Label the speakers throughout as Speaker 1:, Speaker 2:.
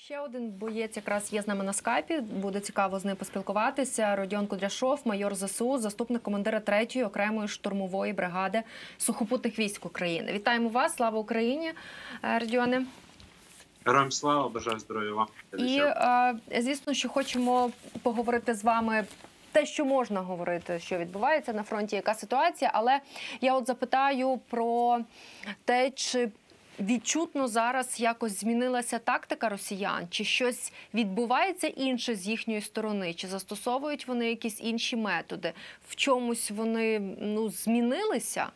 Speaker 1: Ще один боєць якраз є з нами на скайпі. Буде цікаво з ним поспілкуватися. Родіон Кудряшов, майор ЗСУ, заступник командира 3-ї окремої штурмової бригади сухопутних військ України. Вітаємо вас! Слава Україні, Родіоне!
Speaker 2: Героям слава, бажаю здоров'я вам.
Speaker 1: І, звісно, що хочемо поговорити з вами те, що можна говорити, що відбувається на фронті, яка ситуація. Але я от запитаю про те, чи відчутно зараз якось змінилася тактика росіян? Чи щось відбувається інше з їхньої сторони? Чи застосовують вони якісь інші методи? В чомусь вони змінилися?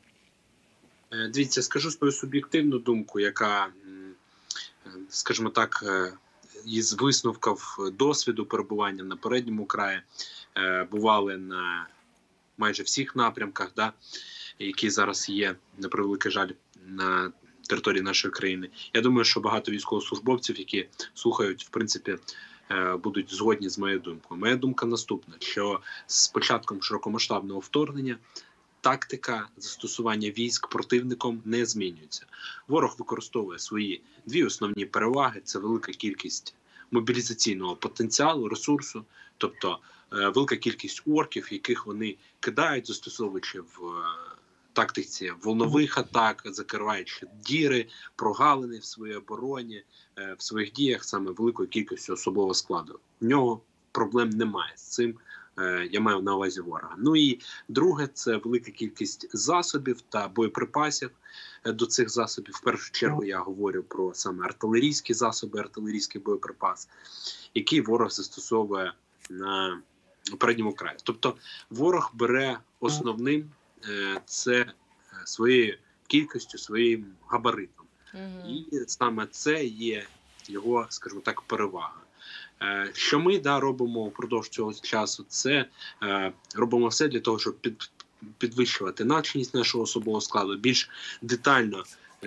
Speaker 2: Дивіться, скажу свою суб'єктивну думку, яка, скажімо так, із висновків досвіду перебування на передньому краї, бували на майже всіх напрямках, які зараз є, на превеликий жаль, на території нашої країни. Я думаю, що багато військовослужбовців, які слухають, в принципі, будуть згодні з моєю думкою. Моя думка наступна, що з початком широкомасштабного вторгнення тактика застосування військ противником не змінюється. Ворог використовує свої дві основні переваги – це велика кількість мобілізаційного потенціалу, ресурсу, тобто велика кількість орків, яких вони кидають, застосовуючи в тактиці волнових атак, закриваючи діри, прогалини в своїй обороні, в своїх діях саме великою кількістю особового складу. В нього проблем немає з цим. Я маю на увазі ворога. Ну і друге, це велика кількість засобів та боєприпасів до цих засобів. В першу чергу я говорю про саме артилерійські засоби, артилерійський боєприпас, який ворог застосовує на передньому краї. Тобто ворог бере основним це своєю кількістю, своїм габаритом. І саме це є його, скажімо так, перевага. Що ми робимо впродовж цього часу, це робимо все для того, щоб підвищувати навченість нашого особового складу більш детально,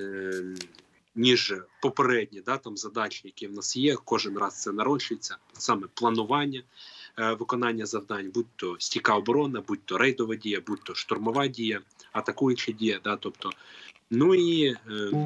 Speaker 2: ніж попередні там задачі, які в нас є. Кожен раз це нарощується, саме планування виконання завдань, будь-то стійка оборона, будь-то рейдова дія, будь-то штурмова дія, атакуюча дія. Тобто, ну і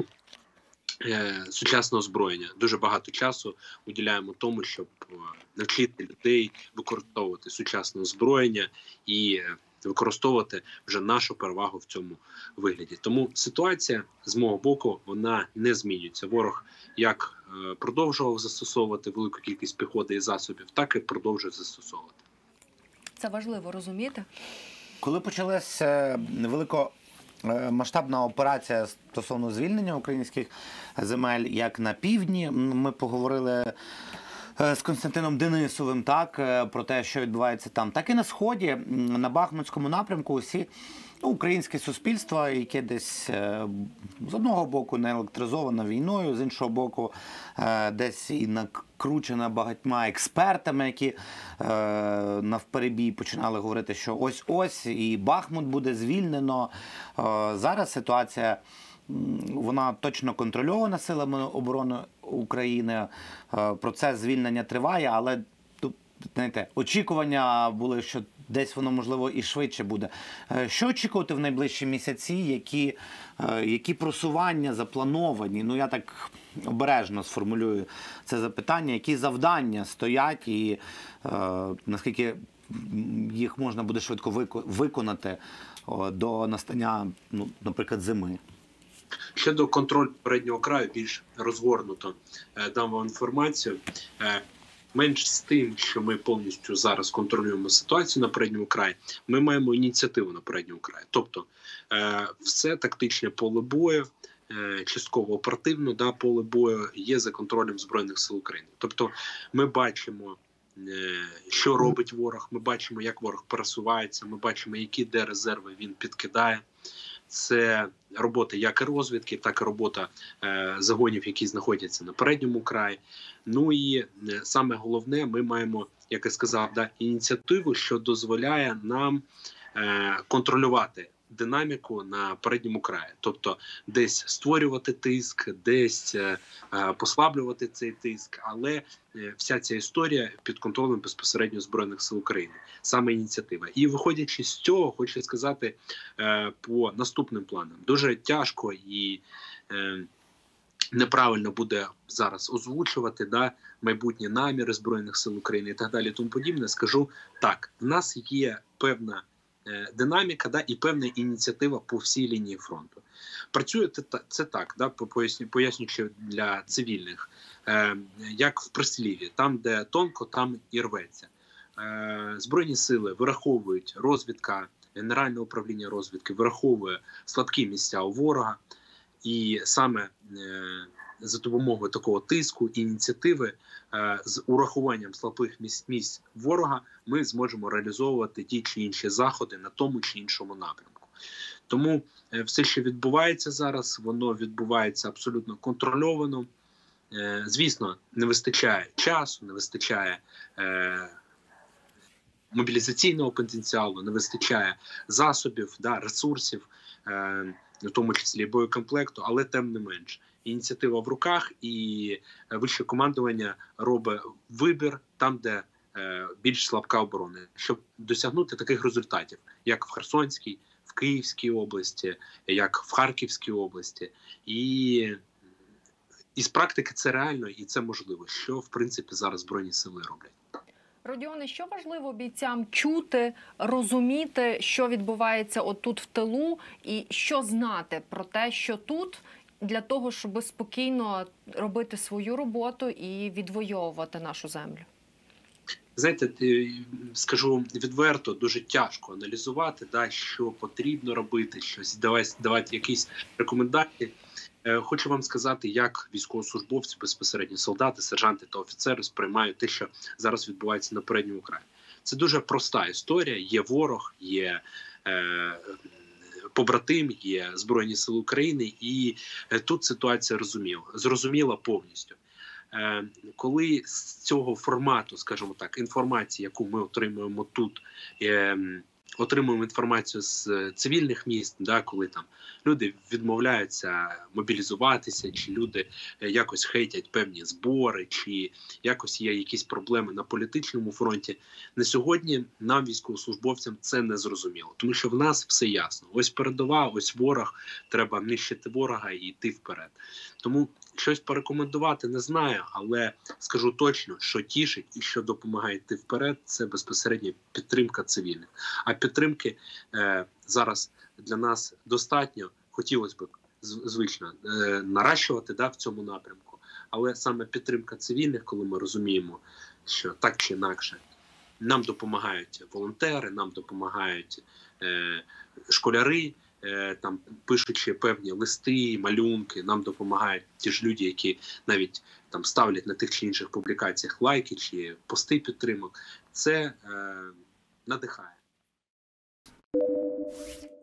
Speaker 2: сучасне озброєння. Дуже багато часу уділяємо тому, щоб навчити людей використовувати сучасне озброєння і використовувати вже нашу перевагу в цьому вигляді. Тому ситуація, з мого боку, вона не змінюється. Ворог як продовжував застосовувати велику кількість піхоти і засобів, так і продовжує застосовувати.
Speaker 1: Це важливо розуміти.
Speaker 3: Коли почалася великомасштабна операція стосовно звільнення українських земель, як на півдні, ми поговорили з Костянтином Денисовим про те, що відбувається там, так і на Сході, на Бахмутському напрямку усі українське суспільство, яке десь з одного боку не електризовано війною, з іншого боку десь і накручено багатьма експертами, які навперебій починали говорити, що ось-ось і Бахмут буде звільнено. Зараз ситуація, вона точно контрольована силами оборони України. Процес звільнення триває, але знаєте, очікування були, що десь воно, можливо, і швидше буде. Що очікувати в найближчі місяці? Які просування заплановані? Я так обережно сформулюю це запитання. Які завдання стоять і наскільки їх можна буде швидко виконати до настання, наприклад, зими?
Speaker 2: Щодо контролю переднього краю, більш розгорнуто дам вам інформацію. Менш з тим, що ми повністю зараз контролюємо ситуацію на передньому краї, ми маємо ініціативу на передньому краї. Тобто все тактичне поле бою, частково оперативне поле бою є за контролем Збройних сил України. Тобто ми бачимо, що робить ворог, ми бачимо, як ворог пересувається, ми бачимо, які резерви він підкидає. Це робота як і розвідки, так і робота загонів, які знаходяться на передньому краї. Ну і саме головне, ми маємо, як я сказав, ініціативу, що дозволяє нам контролювати динаміку на передньому краї. Тобто десь створювати тиск, десь послаблювати цей тиск, але вся ця історія під контролем безпосередньо Збройних сил України. Саме ініціатива. І виходячи з цього, хочу сказати по наступним планам. Дуже тяжко і неправильно буде зараз озвучувати, да, майбутні наміри Збройних сил України і так далі, тому подібне, скажу так: в нас є певна динаміка, да, і певна ініціатива по всій лінії фронту. Працює це так, да, пояснюючи для цивільних, як в прислів'ї: там, де тонко, там і рветься. Збройні сили вираховують, розвідка, Генеральне управління розвідки вираховує слабкі місця у ворога, і саме за допомогою такого тиску, ініціативи, з урахуванням слабких місць ворога, ми зможемо реалізовувати ті чи інші заходи на тому чи іншому напрямку. Тому все, що відбувається зараз, воно відбувається абсолютно контрольовано. Звісно, не вистачає часу, не вистачає мобілізаційного потенціалу, не вистачає засобів, да, ресурсів, в тому числі боєкомплекту, але тим не менш. Ініціатива в руках, і вище командування робить вибір там, де більш слабка оборона, щоб досягнути таких результатів, як в Херсонській, в Київській області, як в Харківській області. І з практики це реально і це можливо, що в принципі зараз Збройні сили роблять.
Speaker 1: Родіоне, що важливо бійцям чути, розуміти, що відбувається отут в тилу, і що знати про те, що тут, для того, щоб спокійно робити свою роботу і відвоювати нашу землю?
Speaker 2: Знаєте, скажу відверто, дуже тяжко аналізувати, да, що потрібно робити, щось давати якісь рекомендації. Хочу вам сказати, як військовослужбовці, безпосередньо солдати, сержанти та офіцери сприймають те, що зараз відбувається на передньому краї. Це дуже проста історія. Є ворог, є побратим, є Збройні Сили України, і тут ситуація зрозуміла повністю. Коли з цього формату, скажімо так, інформації, яку ми отримуємо тут, отримуємо інформацію з цивільних міст, да, коли там люди відмовляються мобілізуватися, чи люди якось хейтять певні збори, чи якось є якісь проблеми на політичному фронті. На сьогодні нам, військовослужбовцям, це не зрозуміло, тому що в нас все ясно. Ось передова, ось ворог, треба нищити ворога і йти вперед. Тому щось порекомендувати не знаю, але скажу точно, що тішить і що допомагає йти вперед, це безпосередньо підтримка цивільних. А підтримки зараз для нас достатньо, хотілося б, звично, наращувати, да, в цьому напрямку. Але саме підтримка цивільних, коли ми розуміємо, що так чи інакше, нам допомагають волонтери, нам допомагають школяри, там пишучи певні листи, малюнки, нам допомагають ті ж люди, які навіть там ставлять на тих чи інших публікаціях лайки чи пости підтримок. Це надихає.